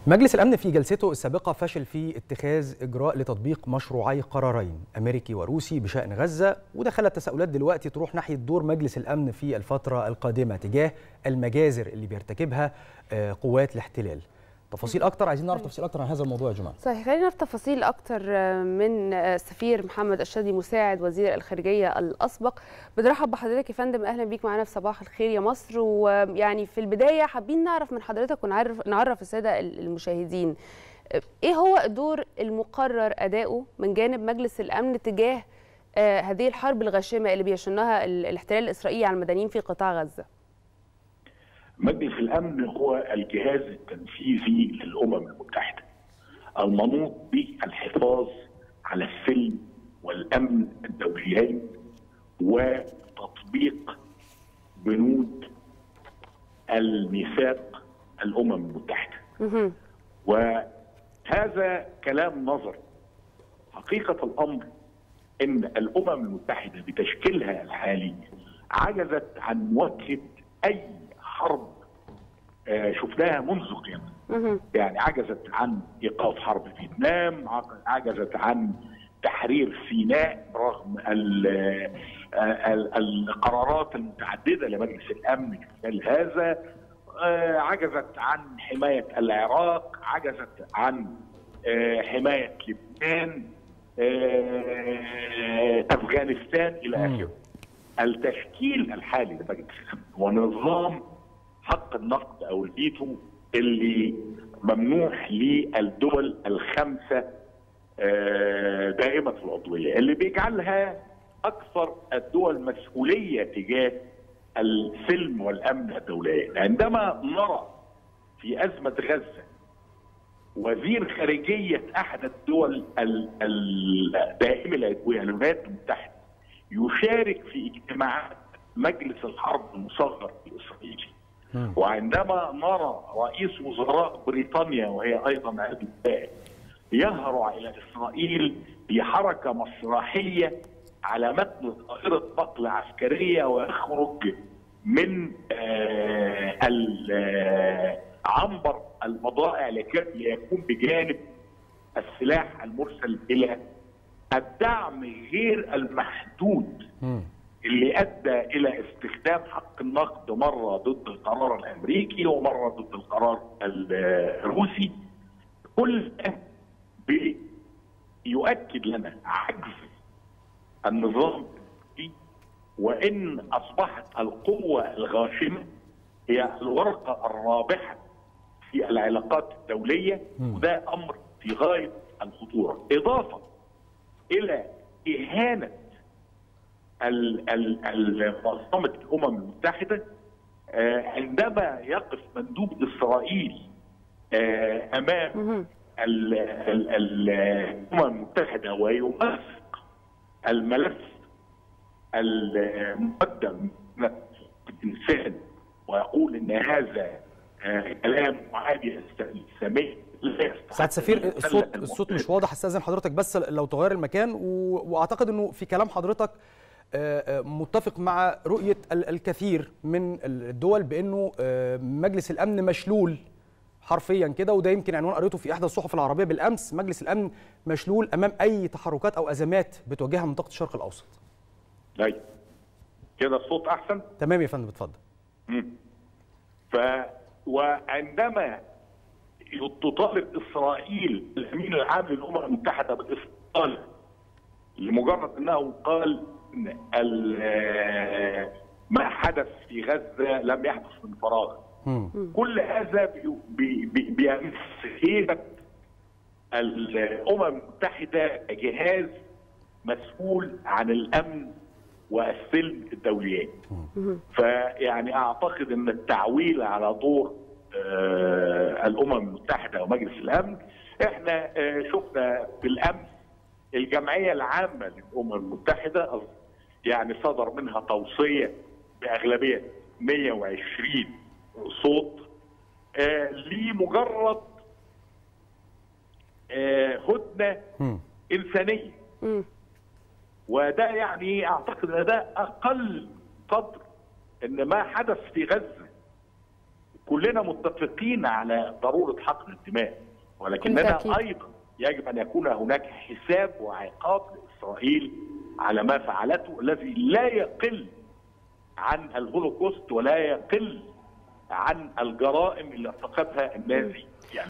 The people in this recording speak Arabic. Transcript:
مجلس الأمن في جلسته السابقة فشل في اتخاذ إجراء لتطبيق مشروعي قرارين أمريكي وروسي بشأن غزة، وده خلى التساؤلات دلوقتي تروح ناحية دور مجلس الأمن في الفترة القادمة تجاه المجازر اللي بيرتكبها قوات الاحتلال. تفاصيل أكتر، عايزين نعرف تفاصيل أكتر عن هذا الموضوع يا جماعة. صحيح، خلينا نعرف تفاصيل أكتر من السفير محمد الشاذلي مساعد وزير الخارجية الأسبق. بنرحب بحضرتك يا فندم، أهلا بيك معانا في صباح الخير يا مصر. ويعني في البداية حابين نعرف من حضرتك ونعرف السادة المشاهدين إيه هو الدور المقرر أداؤه من جانب مجلس الأمن تجاه هذه الحرب الغاشمة اللي بيشنها الاحتلال الإسرائيلي على المدنيين في قطاع غزة. مجلس الأمن هو الجهاز التنفيذي للأمم المتحدة المنوط بالحفاظ على السلم والأمن الدوليين وتطبيق بنود الميثاق الأمم المتحدة. وهذا كلام نظري. حقيقة الأمر إن الأمم المتحدة بتشكيلها الحالي عجزت عن مواجهة أي حرب شفناها منذ قيامها. يعني عجزت عن ايقاف حرب فيتنام، عجزت عن تحرير سيناء رغم القرارات المتعدده لمجلس الامن خلال هذا، عجزت عن حمايه العراق، عجزت عن حمايه لبنان، افغانستان الى اخره. التشكيل الحالي لمجلس الامن ونظام حق النقد او الفيتو اللي ممنوح للدول الخمسه دائمه العضويه، اللي بيجعلها اكثر الدول مسؤوليه تجاه السلم والامن الدولي. عندما نرى في ازمه غزه وزير خارجيه احد الدول الدائمه العضويه الولايات المتحده يشارك في اجتماعات مجلس الحرب المصغر الاسرائيلي، وعندما نرى رئيس وزراء بريطانيا وهي ايضا عضو دائم يهرع الى اسرائيل بحركه مسرحيه على متن طائره نقل عسكريه ويخرج من عنبر البضائع ليكون بجانب السلاح المرسل الى الدعم غير المحدود اللي ادى الى استخدام حق النقد مره ضد القرار الامريكي ومره ضد القرار الروسي. كل ده بيؤكد لنا عجز النظام وان اصبحت القوه الغاشمه هي الورقه الرابحه في العلاقات الدوليه، وده امر في غايه الخطوره، اضافه الى اهانه منظمة الأمم المتحدة عندما يقف مندوب إسرائيل أمام الأمم المتحدة ويمسك الملف المقدم للإنسان ويقول إن هذا كلام معادي للسامية. سعادة السفير، الصوت مش واضح، استاذن حضرتك بس لو تغير المكان. واعتقد انه في كلام حضرتك متفق مع رؤية الكثير من الدول بأنه مجلس الأمن مشلول حرفيا كده، وده يمكن عنوان قريته في إحدى الصحف العربية بالأمس. مجلس الأمن مشلول أمام أي تحركات أو أزمات بتواجهها منطقة الشرق الأوسط. أيوة كده الصوت أحسن؟ تمام يا فندم، اتفضل. وعندما تطالب إسرائيل الأمين العام للأمم المتحدة بالاستقالة لمجرد أنه قال ما حدث في غزة لم يحدث من فراغ، كل هذا بيمس هيبة الأمم المتحدة كجهاز مسؤول عن الأمن والسلم الدوليين. فيعني أعتقد أن التعويل على دور الأمم المتحدة ومجلس الأمن، احنا شفنا بالأمس الجمعية العامة للأمم المتحدة يعني صدر منها توصية بأغلبية 120 صوت لمجرد هدنة إنسانية. وده يعني أعتقد أن ده أقل قدر، إن ما حدث في غزة كلنا متفقين على ضروره حقن الدماء، ولكننا ايضا يجب ان يكون هناك حساب وعقاب لاسرائيل على ما فعلته الذي لا يقل عن الهولوكوست ولا يقل عن الجرائم اللي ارتكبها النازي